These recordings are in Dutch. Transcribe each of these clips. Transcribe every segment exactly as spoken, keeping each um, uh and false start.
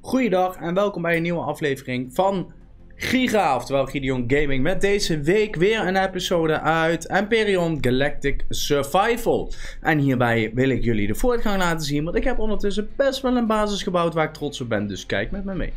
Goeiedag en welkom bij een nieuwe aflevering van Giga, oftewel Gideon Gaming. Met deze week weer een episode uit Empyrion Galactic Survival. En hierbij wil ik jullie de voortgang laten zien, want ik heb ondertussen best wel een basis gebouwd waar ik trots op ben. Dus kijk met me mee.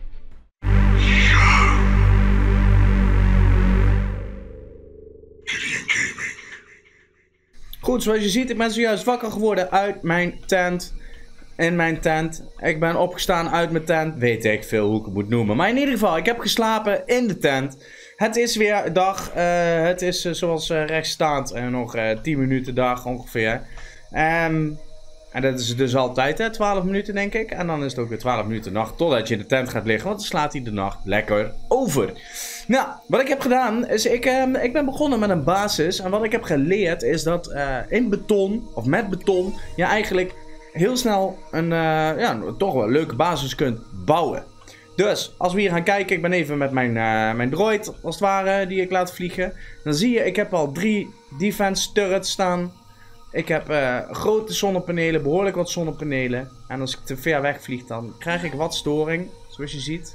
Goed, zoals je ziet, ik ben zojuist wakker geworden uit mijn tent. In mijn tent. Ik ben opgestaan uit mijn tent. Weet ik veel hoe ik het moet noemen. Maar in ieder geval, ik heb geslapen in de tent. Het is weer dag. Uh, het is uh, zoals uh, rechts staat. Uh, nog uh, tien minuten dag ongeveer. Um, en dat is dus altijd hè, twaalf minuten denk ik. En dan is het ook weer twaalf minuten nacht. Totdat je in de tent gaat liggen. Want dan slaat hij de nacht lekker over. Nou, wat ik heb gedaan is, ik, uh, ik ben begonnen met een basis. En wat ik heb geleerd is dat uh, in beton, of met beton, je eigenlijk heel snel een uh, ja, toch wel leuke basis kunt bouwen. Dus, als we hier gaan kijken, ik ben even met mijn, uh, mijn droid, als het ware, die ik laat vliegen. Dan zie je, ik heb al drie defense turrets staan. Ik heb uh, grote zonnepanelen, behoorlijk wat zonnepanelen. En als ik te ver wegvlieg, dan krijg ik wat storing, zoals je ziet.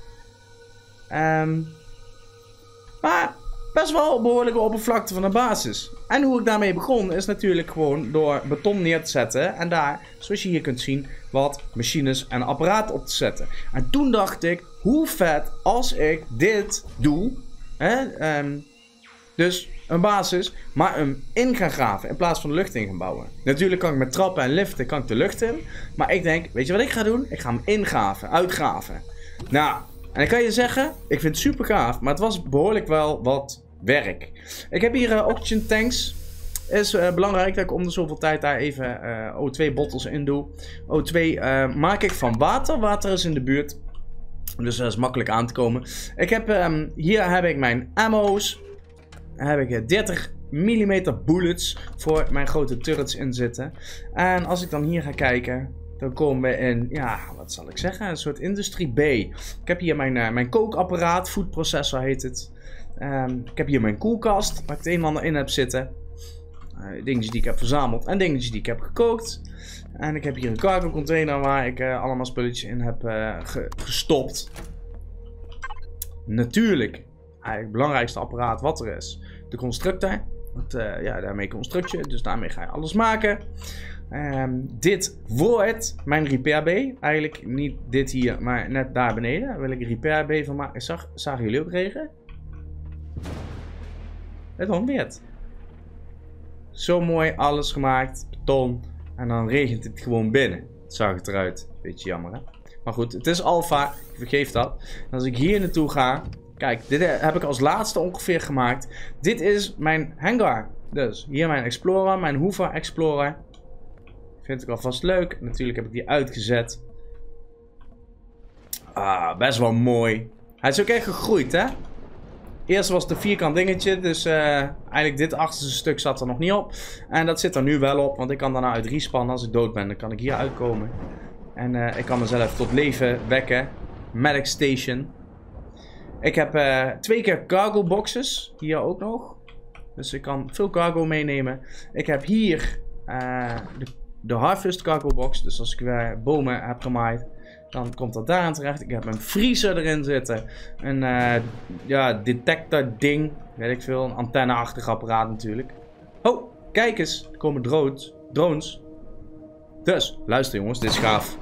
Um, maar best wel behoorlijke oppervlakte van de basis. En hoe ik daarmee begon is natuurlijk gewoon door beton neer te zetten. En daar, zoals je hier kunt zien, wat machines en apparaten op te zetten. En toen dacht ik, hoe vet als ik dit doe. Hè, um, dus een basis, maar hem in gaan graven in plaats van de lucht in gaan bouwen. Natuurlijk kan ik met trappen en liften kan ik de lucht in. Maar ik denk, weet je wat ik ga doen? Ik ga hem ingraven, uitgraven. Nou, en ik kan je zeggen, ik vind het super gaaf, maar het was behoorlijk wel wat werk. Ik heb hier uh, oxygen tanks. Is uh, belangrijk dat ik om de zoveel tijd daar even uh, O twee bottles in doe. O twee uh, maak ik van water. Water is in de buurt. Dus dat is makkelijk aan te komen. Ik heb, um, hier heb ik mijn ammo's. Daar heb ik uh, dertig millimeter bullets voor mijn grote turrets in zitten. En als ik dan hier ga kijken, dan komen we in, ja, wat zal ik zeggen, een soort industrie B. Ik heb hier mijn, uh, mijn kookapparaat, food processor heet het. Um, ik heb hier mijn koelkast, waar ik het een en ander in heb zitten. Uh, dingetjes die ik heb verzameld en dingetjes die ik heb gekookt. En ik heb hier een cargo container waar ik uh, allemaal spulletjes in heb uh, ge gestopt. Natuurlijk, eigenlijk het belangrijkste apparaat wat er is, de constructor. Want, uh, ja, daarmee construct je, dus daarmee ga je alles maken. Um, dit wordt mijn repair bay. Eigenlijk niet dit hier, maar net daar beneden. Daar wil ik een repair bay van maken. Zag, zagen jullie ook regen? Het onweert. Zo mooi alles gemaakt. Beton. En dan regent het gewoon binnen. Het zag het eruit. Beetje jammer hè. Maar goed, het is alpha. Ik vergeef dat. En als ik hier naartoe ga. Kijk, dit heb ik als laatste ongeveer gemaakt. Dit is mijn hangar. Dus hier mijn Explorer. Mijn Hoover Explorer. Vind ik alvast leuk. Natuurlijk heb ik die uitgezet. Ah, best wel mooi. Hij is ook echt gegroeid, hè? Eerst was het een vierkant dingetje. Dus uh, eigenlijk dit achterste stuk zat er nog niet op. En dat zit er nu wel op. Want ik kan daarna uit respannen. Als ik dood ben, dan kan ik hier uitkomen. En uh, ik kan mezelf tot leven wekken. Medic Station. Ik heb uh, twee keer cargo boxes. Hier ook nog. Dus ik kan veel cargo meenemen. Ik heb hier uh, de De Harvest Cargo Box. Dus als ik weer bomen heb gemaaid, dan komt dat daar aan terecht. Ik heb een vriezer erin zitten. Een uh, ja, detector ding. Weet ik veel. Een antenne-achtig apparaat natuurlijk. Oh, kijk eens. Er komen drones. drones. Dus, luister jongens. Dit is gaaf.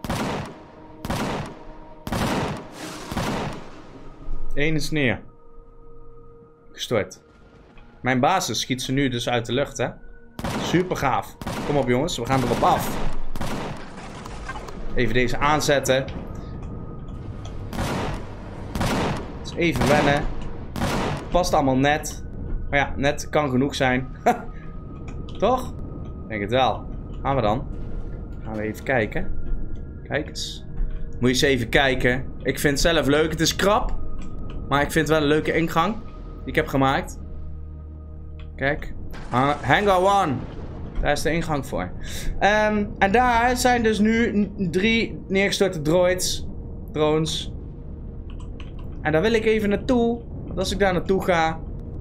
Eén is neer. Gestort. Mijn basis schiet ze nu dus uit de lucht, hè. Super gaaf. Kom op jongens, we gaan erop af. Even deze aanzetten. Dus even wennen. Past allemaal net. Maar ja, net kan genoeg zijn. Toch? Ik denk het wel. Gaan we dan. Gaan we even kijken. Kijk eens. Moet je eens even kijken. Ik vind het zelf leuk. Het is krap. Maar ik vind het wel een leuke ingang. Die ik heb gemaakt. Kijk. Hangar one. Daar is de ingang voor. Um, en daar zijn dus nu drie neergestorte droids. Drones. En daar wil ik even naartoe. Want als ik daar naartoe ga,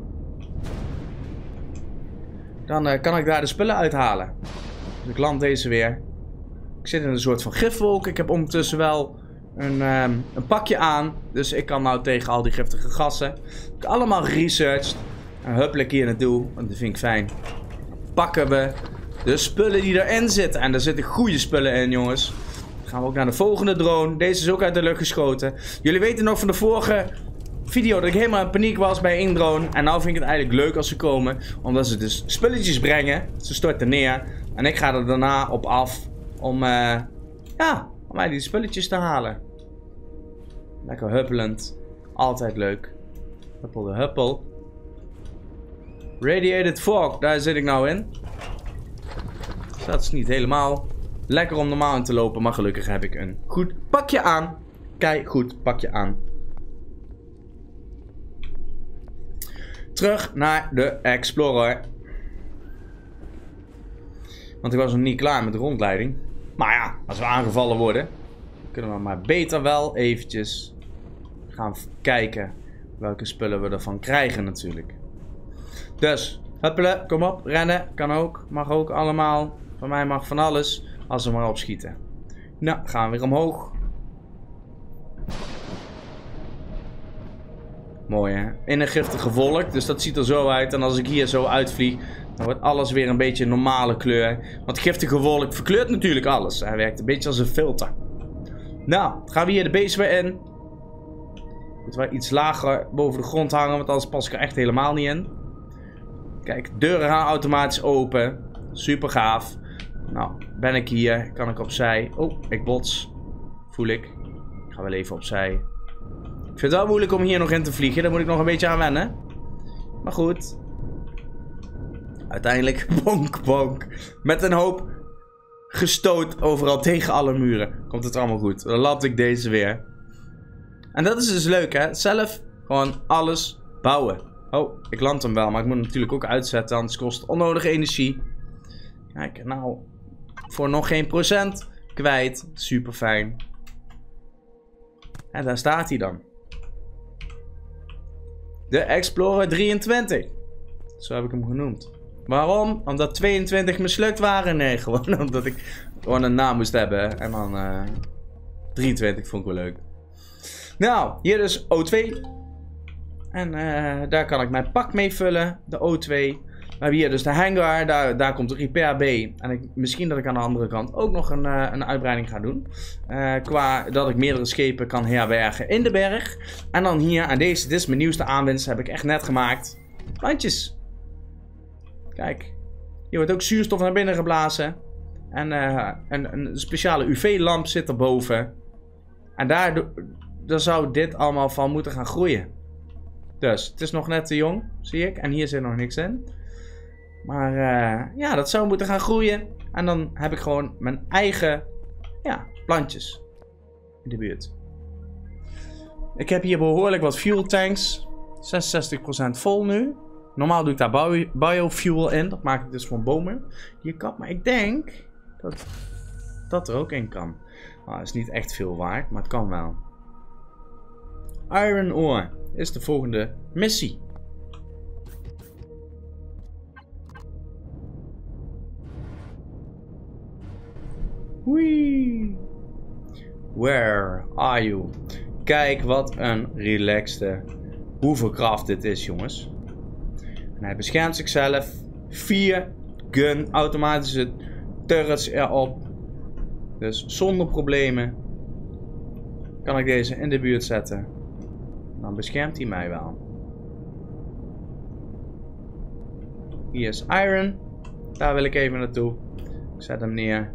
dan uh, kan ik daar de spullen uithalen. Dus ik land deze weer. Ik zit in een soort van gifwolk. Ik heb ondertussen wel een, um, een pakje aan. Dus ik kan nou tegen al die giftige gassen. Ik allemaal geresearched. En huppelijk hier naartoe, want dat vind ik fijn. Pakken we de spullen die erin zitten. En daar zitten goede spullen in, jongens. Dan gaan we ook naar de volgende drone. Deze is ook uit de lucht geschoten. Jullie weten nog van de vorige video dat ik helemaal in paniek was bij één drone. En nou vind ik het eigenlijk leuk als ze komen. Omdat ze dus spulletjes brengen. Ze storten neer. En ik ga er daarna op af om, uh, ja, om mij die spulletjes te halen. Lekker huppelend. Altijd leuk. Huppel de huppel. Radiated fog, daar zit ik nou in. Dus dat is niet helemaal lekker om normaal in te lopen. Maar gelukkig heb ik een goed pakje aan. Kijk, goed pakje aan. Terug naar de Explorer. Want ik was nog niet klaar met de rondleiding. Maar ja, als we aangevallen worden, kunnen we maar beter wel eventjes gaan kijken welke spullen we ervan krijgen natuurlijk. Dus, huppelen, kom op, rennen, kan ook, mag ook allemaal. Van mij mag van alles, als we maar opschieten. Nou, gaan we weer omhoog. Mooi hè, in een giftige wolk, dus dat ziet er zo uit. En als ik hier zo uitvlieg, dan wordt alles weer een beetje een normale kleur. Want giftige wolk verkleurt natuurlijk alles. Hij werkt een beetje als een filter. Nou, gaan we hier de base weer in. Moeten we iets lager boven de grond hangen, want anders pas ik er echt helemaal niet in. Kijk, deuren gaan automatisch open. Super gaaf. Nou, ben ik hier, kan ik opzij. Oh, ik bots. Voel ik. Ik ga wel even opzij. Ik vind het wel moeilijk om hier nog in te vliegen. Daar moet ik nog een beetje aan wennen. Maar goed. Uiteindelijk, bonk, bonk. Met een hoop gestoot overal tegen alle muren. Komt het allemaal goed. Dan land ik deze weer. En dat is dus leuk, hè. Zelf gewoon alles bouwen. Oh, ik land hem wel. Maar ik moet hem natuurlijk ook uitzetten. Anders kost het onnodige energie. Kijk, nou. Voor nog geen procent kwijt. Super fijn. En daar staat hij dan. De Explorer drieëntwintig. Zo heb ik hem genoemd. Waarom? Omdat tweeëntwintig mislukt waren? Nee, gewoon omdat ik gewoon een naam moest hebben. En dan uh, drieëntwintig vond ik wel leuk. Nou, hier dus O twee. En uh, daar kan ik mijn pak mee vullen. De O twee. We hebben hier dus de hangar. Daar, daar komt de repair bay. En ik, misschien dat ik aan de andere kant ook nog een, uh, een uitbreiding ga doen. Uh, qua dat ik meerdere schepen kan herbergen in de berg. En dan hier aan deze. Dit is mijn nieuwste aanwinst. Heb ik echt net gemaakt. Plantjes. Kijk. Hier wordt ook zuurstof naar binnen geblazen. En uh, een, een speciale U V-lamp zit erboven. En daar, daar zou dit allemaal van moeten gaan groeien. Dus het is nog net te jong, zie ik. En hier zit nog niks in. Maar uh, ja, dat zou moeten gaan groeien. En dan heb ik gewoon mijn eigen ja, plantjes in de buurt. Ik heb hier behoorlijk wat fuel tanks. zesenzestig procent vol nu. Normaal doe ik daar bio biofuel in. Dat maak ik dus van bomen. Die kap. Maar ik denk dat dat er ook in kan. Nou, dat is niet echt veel waard, maar het kan wel. Iron ore is de volgende missie. Wee. Where are you? Kijk wat een relaxte hovercraft dit is, jongens. En hij beschermt zichzelf. Vier gun automatische turrets erop. Dus zonder problemen kan ik deze in de buurt zetten. Dan beschermt hij mij wel. Hier is Iron. Daar wil ik even naartoe. Ik zet hem neer.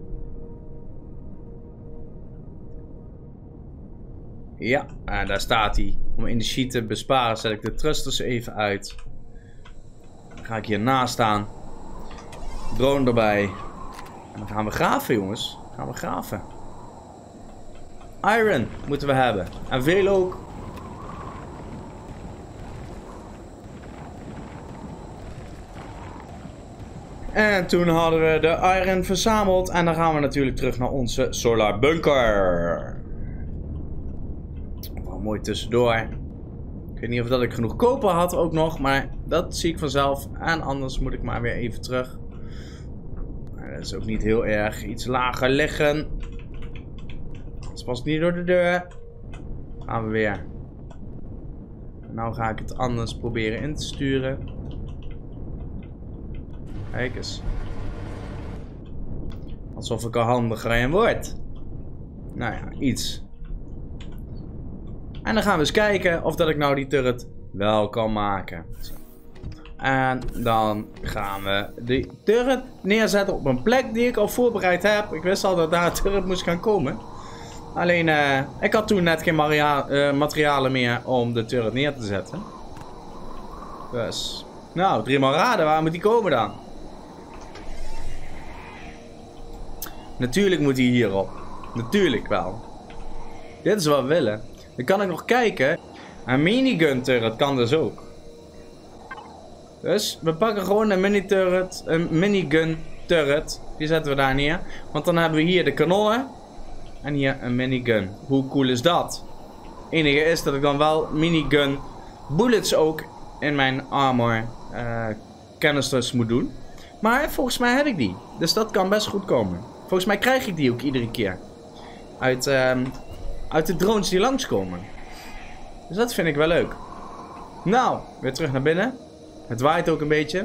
Ja, en daar staat hij. Om energie te besparen zet ik de thrusters even uit. Dan ga ik hier naast staan. Drone erbij. En dan gaan we graven, jongens. Dan gaan we graven. Iron moeten we hebben. En veel ook. En toen hadden we de iron verzameld. En dan gaan we natuurlijk terug naar onze solar bunker. Wel mooi tussendoor. Ik weet niet of dat ik genoeg koper had ook nog. Maar dat zie ik vanzelf. En anders moet ik maar weer even terug. Maar dat is ook niet heel erg. Iets lager liggen. Het was niet door de deur. Gaan we weer. Nou ga ik het anders proberen in te sturen. Kijk eens. Alsof ik er handiger in word. Nou ja, iets. En dan gaan we eens kijken of dat ik nou die turret wel kan maken. Zo. En dan gaan we die turret neerzetten op een plek die ik al voorbereid heb. Ik wist al dat daar een turret moest gaan komen. Alleen, uh, ik had toen net geen uh, materialen meer om de turret neer te zetten. Dus, nou, drie maal raden, waar moet die komen dan? Natuurlijk moet hij hierop. Natuurlijk wel. Dit is wat we willen. Dan kan ik nog kijken. Een minigun turret kan dus ook. Dus we pakken gewoon een mini turret. Een minigun turret. Die zetten we daar neer. Want dan hebben we hier de kanonnen. En hier een minigun. Hoe cool is dat? Het enige is dat ik dan wel minigun bullets ook in mijn armor uh, canisters moet doen. Maar volgens mij heb ik die. Dus dat kan best goed komen. Volgens mij krijg ik die ook iedere keer. Uit, uh, uit de drones die langskomen. Dus dat vind ik wel leuk. Nou, weer terug naar binnen. Het waait ook een beetje.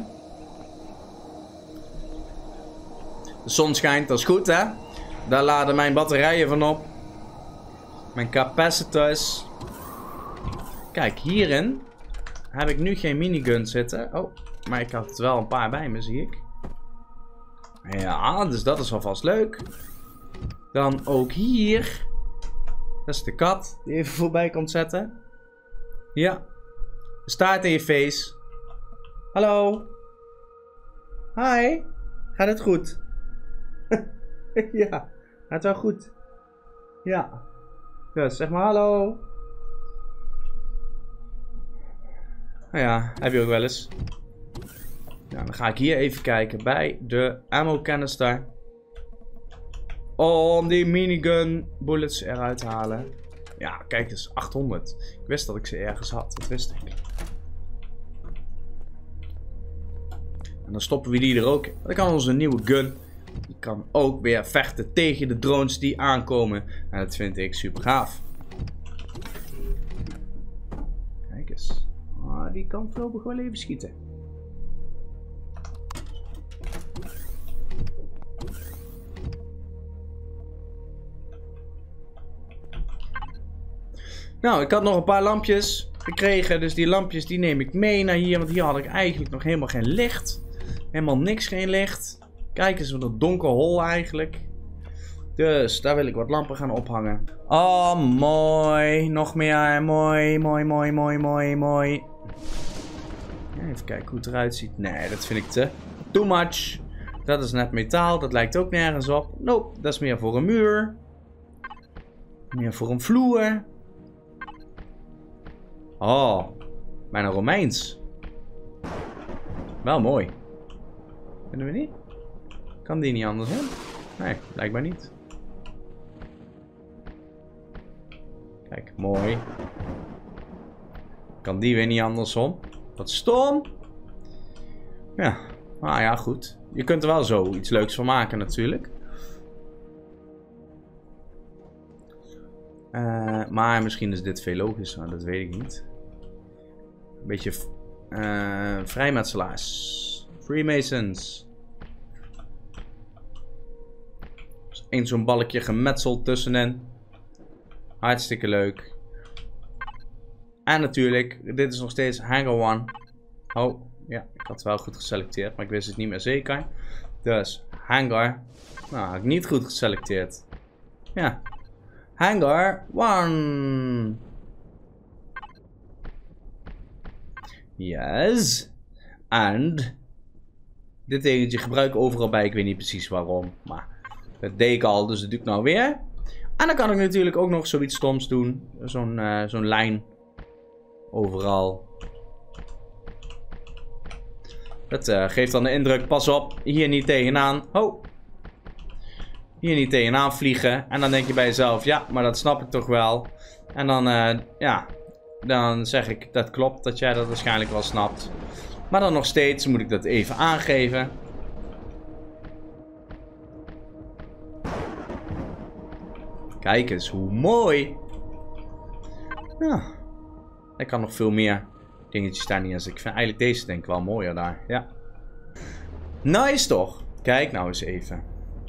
De zon schijnt, dat is goed hè. Daar laden mijn batterijen van op. Mijn capacitors. Kijk, hierin heb ik nu geen minigun zitten. Oh, maar ik had er wel een paar bij me, zie ik. Ja, dus dat is alvast leuk. Dan ook hier. Dat is de kat die even voorbij komt zetten. Ja. Staart in je face. Hallo. Hi. Gaat het goed? Ja, gaat wel goed. Ja. Dus zeg maar hallo. Nou ja, heb je ook wel eens. Ja, dan ga ik hier even kijken bij de ammo canister. Om die minigun bullets eruit te halen. Ja, kijk eens, achthonderd. Ik wist dat ik ze ergens had, dat wist ik. En dan stoppen we die er ook. Dan kan onze nieuwe gun. Die kan ook weer vechten tegen de drones die aankomen. En dat vind ik super gaaf. Kijk eens. Ah, die kan voorlopig wel even schieten. Nou, ik had nog een paar lampjes gekregen. Dus die lampjes die neem ik mee naar hier. Want hier had ik eigenlijk nog helemaal geen licht. Helemaal niks, geen licht. Kijk eens wat een donker hol eigenlijk. Dus daar wil ik wat lampen gaan ophangen. Oh, mooi. Nog meer. Mooi, mooi, mooi, mooi, mooi, mooi. Ja, even kijken hoe het eruit ziet. Nee, dat vind ik te too much. Dat is net metaal. Dat lijkt ook nergens op. Nope, dat is meer voor een muur. Meer voor een vloer. Oh, bijna Romeins. Wel mooi. Vinden we niet? Kan die niet andersom? Nee, blijkbaar niet. Kijk, mooi. Kan die weer niet andersom? Wat stom. Ja, nou ja, goed. Je kunt er wel zo iets leuks van maken natuurlijk. Uh, maar misschien is dit veel logischer, dat weet ik niet. Een beetje uh, vrijmetselaars. Freemasons. Eén zo'n balkje gemetseld tussenin. Hartstikke leuk. En natuurlijk, dit is nog steeds Hangar One. Oh, ja, ik had het wel goed geselecteerd, maar ik wist het niet meer zeker. Dus, Hangar. Nou, had ik niet goed geselecteerd. Ja. Hangar One. Yes. And. Dit tegentje gebruik ik overal bij. Ik weet niet precies waarom. Maar dat deed ik al. Dus dat doe ik nou weer. En dan kan ik natuurlijk ook nog zoiets stoms doen. Zo'n uh, zo'n lijn. Overal. Dat uh, geeft dan de indruk. Pas op. Hier niet tegenaan. Oh. Hier niet tegenaan vliegen. En dan denk je bij jezelf. Ja, maar dat snap ik toch wel. En dan, uh, ja. Dan zeg ik, dat klopt. Dat jij dat waarschijnlijk wel snapt. Maar dan nog steeds moet ik dat even aangeven. Kijk eens, hoe mooi. Ja. Ik kan nog veel meer dingetjes daar neerzetten. Ik vind eigenlijk deze denk ik wel mooier daar. Ja. Nice toch? Kijk nou eens even.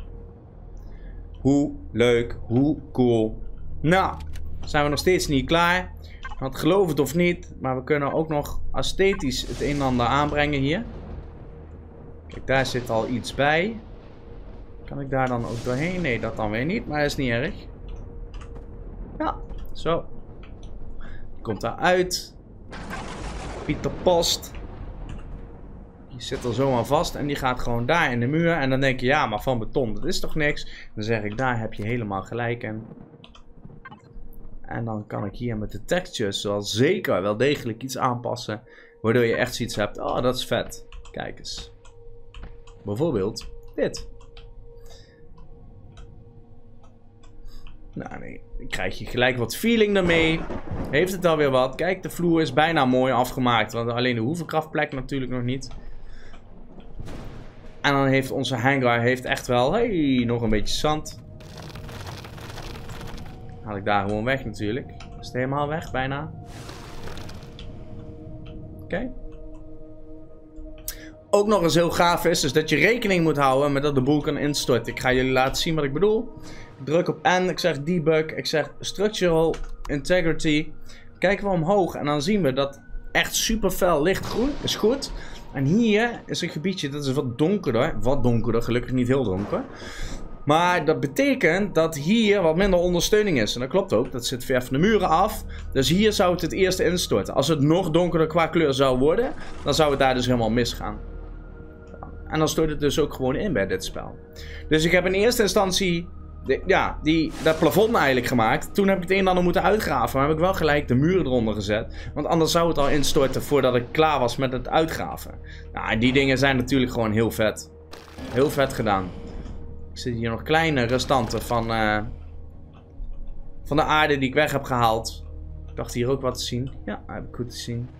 Hoe leuk, hoe cool. Nou, zijn we nog steeds niet klaar. Want geloof het of niet, maar we kunnen ook nog esthetisch het een en ander aanbrengen hier. Kijk, daar zit al iets bij. Kan ik daar dan ook doorheen? Nee, dat dan weer niet, maar dat is niet erg. Ja, zo. Die komt daaruit. Pieter Post. Die zit er zo aan vast en die gaat gewoon daar in de muur. En dan denk je, ja, maar van beton, dat is toch niks? Dan zeg ik, daar heb je helemaal gelijk in. En dan kan ik hier met de textures wel zeker wel degelijk iets aanpassen. Waardoor je echt zoiets hebt, oh, dat is vet. Kijk eens. Bijvoorbeeld dit. Nou nee, dan krijg je gelijk wat feeling ermee. Heeft het alweer wat. Kijk, de vloer is bijna mooi afgemaakt. Want alleen de hoevenkrachtplek natuurlijk nog niet. En dan heeft onze hangar heeft echt wel, hey, nog een beetje zand. Haal ik daar gewoon weg natuurlijk. Is het helemaal weg, bijna. Oké. Okay. Ook nog eens heel gaaf is, is dat je rekening moet houden met dat de boel kan instorten. Ik ga jullie laten zien wat ik bedoel. Ik druk op N, ik zeg debug, ik zeg structural integrity. Kijken we omhoog en dan zien we dat echt super fel lichtgroen is goed. En hier is een gebiedje, dat is wat donkerder. Wat donkerder, gelukkig niet heel donker. Maar dat betekent dat hier wat minder ondersteuning is. En dat klopt ook, dat zit ver van de muren af. Dus hier zou het het eerste instorten. Als het nog donkerder qua kleur zou worden, dan zou het daar dus helemaal misgaan. En dan stort het dus ook gewoon in bij dit spel. Dus ik heb in eerste instantie de, ja, die, dat plafond eigenlijk gemaakt. Toen heb ik het een en ander moeten uitgraven. Maar heb ik wel gelijk de muren eronder gezet. Want anders zou het al instorten voordat ik klaar was met het uitgraven. Nou, die dingen zijn natuurlijk gewoon heel vet. Heel vet gedaan. Ik zit hier nog kleine restanten van, uh, van de aarde die ik weg heb gehaald. Ik dacht hier ook wat te zien. Ja, heb ik goed te zien.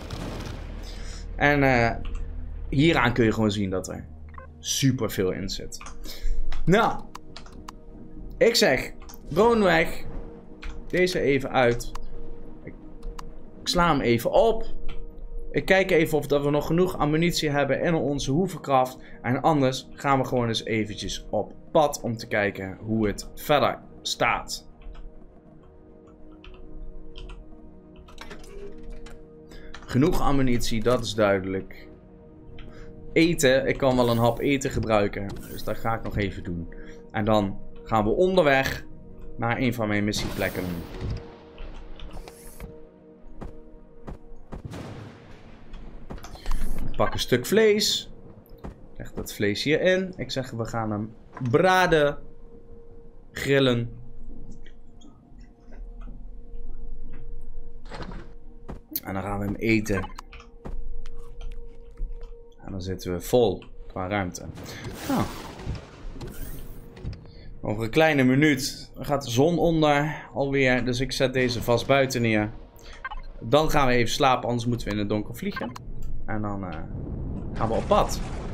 En uh, hieraan kun je gewoon zien dat er super veel in zit. Nou, ik zeg, drone weg. Deze even uit. Ik, ik sla hem even op. Ik kijk even of dat we nog genoeg ammunitie hebben in onze hoevenkracht. En anders gaan we gewoon eens eventjes op pad om te kijken hoe het verder staat. Genoeg ammunitie, dat is duidelijk. Eten, ik kan wel een hap eten gebruiken. Dus dat ga ik nog even doen. En dan gaan we onderweg naar een van mijn missieplekken. Ik pak een stuk vlees. Leg dat vlees hierin. Ik zeg, we gaan hem braden. Grillen. En dan gaan we hem eten. En dan zitten we vol qua ruimte. Nou. Over een kleine minuut gaat de zon onder alweer. Dus ik zet deze vast buiten neer. Dan gaan we even slapen, anders moeten we in het donker vliegen. En dan uh, gaan we op pad.